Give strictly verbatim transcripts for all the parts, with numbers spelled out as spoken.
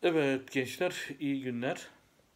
Evet gençler, iyi günler.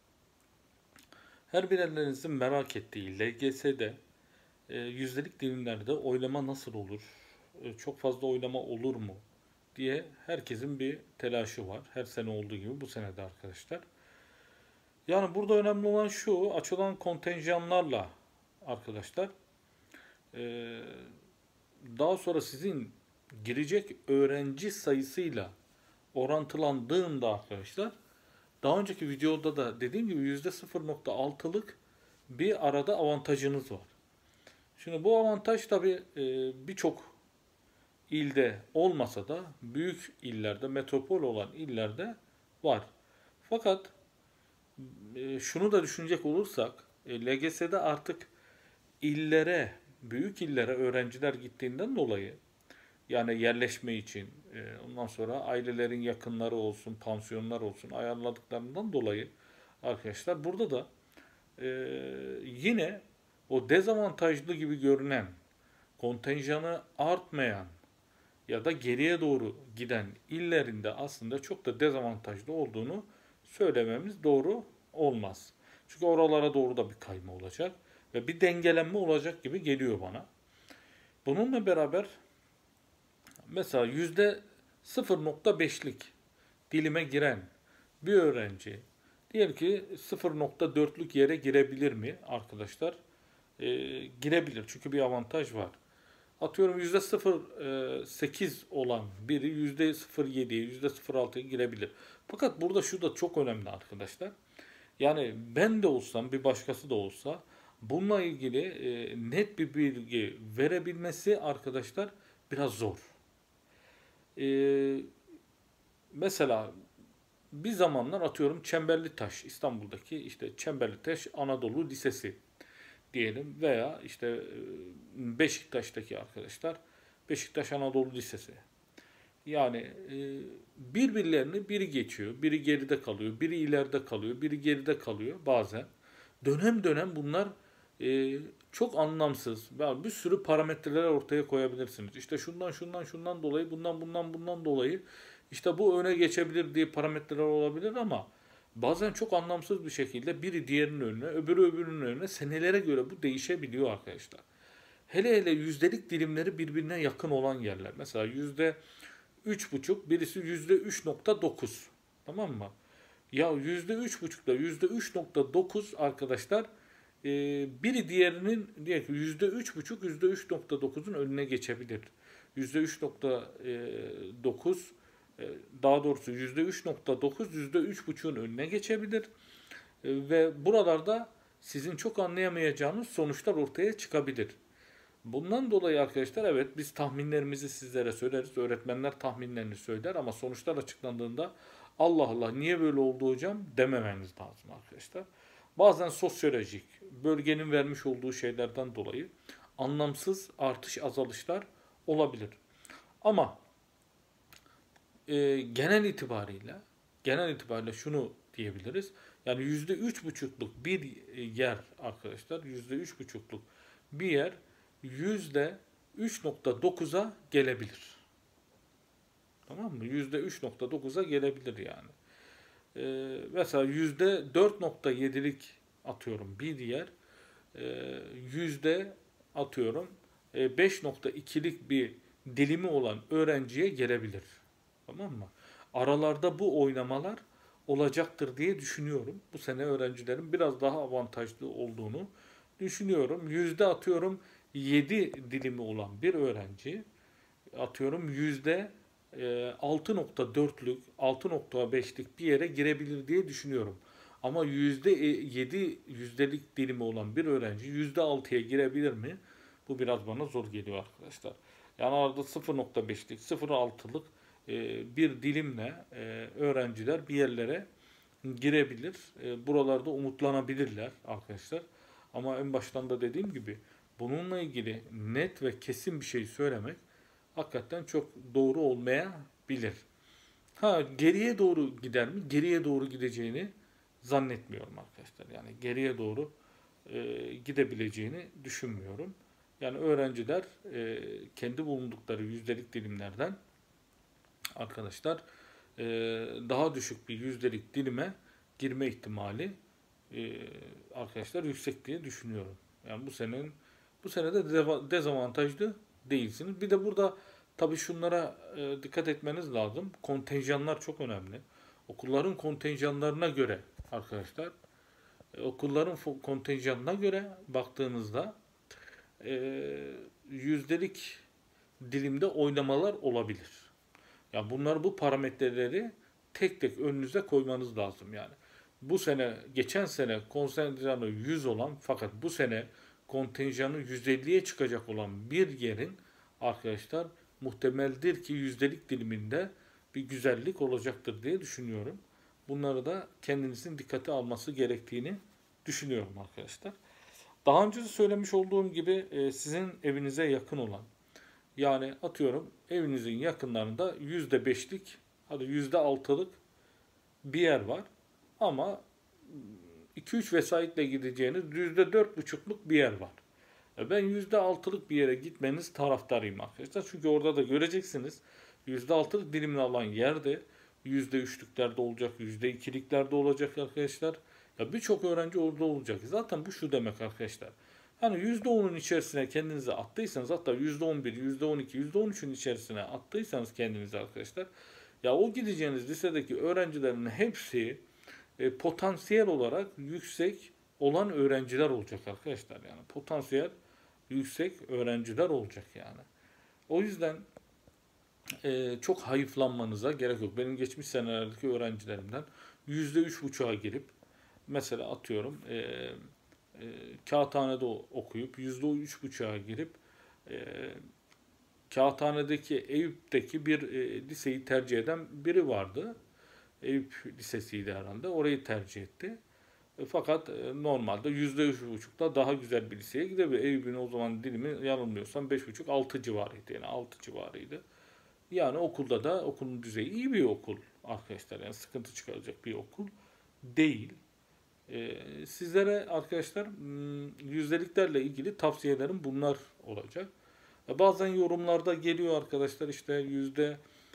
Her birerlerinizin merak ettiği L G S'de e, yüzdelik dilimlerde oylama nasıl olur? E, çok fazla oylama olur mu? Diye herkesin bir telaşı var. Her sene olduğu gibi bu sene de arkadaşlar. Yani burada önemli olan şu, açılan kontenjanlarla arkadaşlar, e, daha sonra sizin girecek öğrenci sayısıyla orantılandığında arkadaşlar, daha önceki videoda da dediğim gibi yüzde sıfır nokta altılık bir arada avantajınız var. Şimdi bu avantaj tabi e, birçok ilde olmasa da büyük illerde, metropol olan illerde var. Fakat e, şunu da düşünecek olursak e, L G S'de artık illere, büyük illere öğrenciler gittiğinden dolayı, yani yerleşme için, e, ondan sonra ailelerin yakınları olsun, pansiyonlar olsun ayarladıklarından dolayı arkadaşlar burada da e, yine o dezavantajlı gibi görünen, kontenjanı artmayan ya da geriye doğru giden illerinde aslında çok da dezavantajlı olduğunu söylememiz doğru olmaz. Çünkü oralara doğru da bir kayma olacak ve bir dengelenme olacak gibi geliyor bana. Bununla beraber mesela yüzde sıfır nokta beşlik dilime giren bir öğrenci diyelim ki sıfır nokta dörtlük yere girebilir mi arkadaşlar? Ee, girebilir çünkü bir avantaj var. Atıyorum yüzde sıfır nokta sekiz olan biri yüzde sıfır nokta yediye, yüzde sıfır nokta altıya girebilir. Fakat burada şu da çok önemli arkadaşlar. Yani ben de olsam, bir başkası da olsa bununla ilgili e, net bir bilgi verebilmesi arkadaşlar biraz zor. Ee, Mesela bir zamanlar atıyorum Çemberlitaş, İstanbul'daki işte Çemberlitaş Anadolu Lisesi diyelim veya işte e, Beşiktaş'taki arkadaşlar Beşiktaş Anadolu Lisesi. Yani e, birbirlerini biri geçiyor, biri geride kalıyor, biri ileride kalıyor, biri geride kalıyor bazen. Dönem dönem bunlar e, çok anlamsız. Yani bir sürü parametreler ortaya koyabilirsiniz. İşte şundan şundan şundan dolayı, bundan bundan bundan dolayı işte bu öne geçebilir diye parametreler olabilir ama bazen çok anlamsız bir şekilde biri diğerinin önüne, öbürü öbürünün önüne senelere göre bu değişebiliyor arkadaşlar. Hele hele yüzdelik dilimleri birbirine yakın olan yerler. Mesela yüzde üç buçuk, birisi yüzde üç nokta dokuz. Tamam mı? Ya yüzde üç buçukla yüzde üç nokta dokuz arkadaşlar, e, biri diğerinin diye ki yüzde üç buçuk, yüzde üç nokta dokuzun önüne geçebilir. Yüzde üç nokta dokuz, e, daha doğrusu yüzde üç nokta dokuz yüzde üç buçuğun önüne geçebilir. E, ve buralarda sizin çok anlayamayacağınız sonuçlar ortaya çıkabilir. Bundan dolayı arkadaşlar evet biz tahminlerimizi sizlere söyleriz. Öğretmenler tahminlerini söyler ama sonuçlar açıklandığında Allah Allah niye böyle oldu hocam dememeniz lazım arkadaşlar. Bazen sosyolojik, bölgenin vermiş olduğu şeylerden dolayı anlamsız artış azalışlar olabilir. Ama e, genel itibariyle genel itibariyle şunu diyebiliriz. Yani yüzde üç buçukluk bir yer arkadaşlar, yüzde üç buçukluk bir yer yüzde üç nokta dokuza gelebilir. Tamam mı? yüzde üç nokta dokuza gelebilir yani. Ee, mesela yüzde dört nokta yedilik atıyorum bir yer, e, yüzde atıyorum e, beş nokta ikilik bir dilimi olan öğrenciye gelebilir. Tamam mı? Aralarda bu oynamalar olacaktır diye düşünüyorum. Bu sene öğrencilerin biraz daha avantajlı olduğunu düşünüyorum. Yüzde atıyorum yedi dilimi olan bir öğrenci atıyorum yüzde altı nokta dörtlük, altı nokta beşlik bir yere girebilir diye düşünüyorum. Ama yüzde yedi yüzdelik dilimi olan bir öğrenci yüzde altıya girebilir mi? Bu biraz bana zor geliyor arkadaşlar. Yani arada sıfır nokta beşlik, sıfır nokta altılık e, bir dilimle e, öğrenciler bir yerlere girebilir. E, buralarda umutlanabilirler arkadaşlar. Ama en baştan da dediğim gibi bununla ilgili net ve kesin bir şey söylemek hakikaten çok doğru olmayabilir. Ha geriye doğru gider mi? Geriye doğru gideceğini zannetmiyorum arkadaşlar. Yani geriye doğru e, gidebileceğini düşünmüyorum. Yani öğrenciler e, kendi bulundukları yüzdelik dilimlerden arkadaşlar e, daha düşük bir yüzdelik dilime girme ihtimali e, arkadaşlar yüksek diye düşünüyorum. Yani bu senenin bu sene de dezavantajlı değilsiniz. Bir de burada tabii şunlara e, dikkat etmeniz lazım. Kontenjanlar çok önemli. Okulların kontenjanlarına göre arkadaşlar, e, okulların kontenjanına göre baktığınızda e, yüzdelik dilimde oynamalar olabilir. Ya bunlar, bu parametreleri tek tek önünüze koymanız lazım yani. Bu sene, geçen sene kontenjanı yüz olan fakat bu sene kontenjanı yüz elliye çıkacak olan bir yerin arkadaşlar muhtemeldir ki yüzdelik diliminde bir güzellik olacaktır diye düşünüyorum. Bunları da kendinizin dikkate alması gerektiğini düşünüyorum arkadaşlar. Daha önce de söylemiş olduğum gibi e, sizin evinize yakın olan, yani atıyorum evinizin yakınlarında yüzde beşlik, hadi yüzde altılık bir yer var ama iki üç vesayetle gideceğiniz yüzde dört buçukluk bir yer var. Ben yüzde altılık bir yere gitmeniz taraftarıyım arkadaşlar. Çünkü orada da göreceksiniz yüzde altılık dilimini alan yerde yüzde üçlüklerde olacak, yüzde ikiliklerde olacak arkadaşlar. Ya birçok öğrenci orada olacak. Zaten bu şu demek arkadaşlar. Hani yüzde onun içerisine kendinizi attıysanız, hatta yüzde on bir, yüzde on iki, yüzde on üçün içerisine attıysanız kendinizi arkadaşlar, ya o gideceğiniz lisedeki öğrencilerin hepsi e, potansiyel olarak yüksek olan öğrenciler olacak arkadaşlar. Yani potansiyel yüksek öğrenciler olacak yani. O yüzden e, çok hayıflanmanıza gerek yok. Benim geçmiş senelerdeki öğrencilerimden yüzde üç buçuğa girip, mesela atıyorum e, e, kağıthanede okuyup yüzde üç buçuğa girip e, kağıthanedeki Eyüp'teki bir e, liseyi tercih eden biri vardı. Eyüp Lisesi'ydi herhalde. Orayı tercih etti. E, fakat e, normalde yüzde üç buçukta daha güzel bir liseye gidebilir. Eyüp'ün o zaman dilimi yanılmıyorsam beş buçuk altı civarıydı. Yani altı civarıydı. Yani okulda da okulun düzeyi iyi bir okul arkadaşlar. Yani sıkıntı çıkaracak bir okul değil. Ee, sizlere arkadaşlar yüzdeliklerle ilgili tavsiyelerim bunlar olacak. Bazen yorumlarda geliyor arkadaşlar, işte yüzde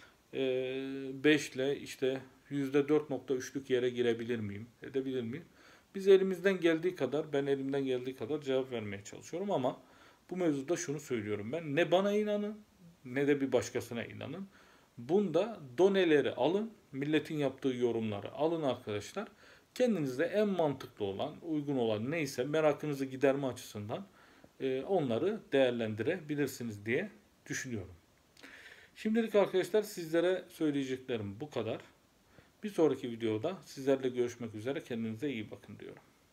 beş ile işte yüzde dört nokta üçlük yere girebilir miyim, edebilir miyim? Biz elimizden geldiği kadar, ben elimden geldiği kadar cevap vermeye çalışıyorum ama bu mevzuda şunu söylüyorum ben. Ne bana inanın ne de bir başkasına inanın. Bunda doneleri alın, milletin yaptığı yorumları alın arkadaşlar. Kendinizde en mantıklı olan, uygun olan neyse merakınızı giderme açısından e, onları değerlendirebilirsiniz diye düşünüyorum. Şimdilik arkadaşlar sizlere söyleyeceklerim bu kadar. Bir sonraki videoda sizlerle görüşmek üzere. Kendinize iyi bakın diyorum.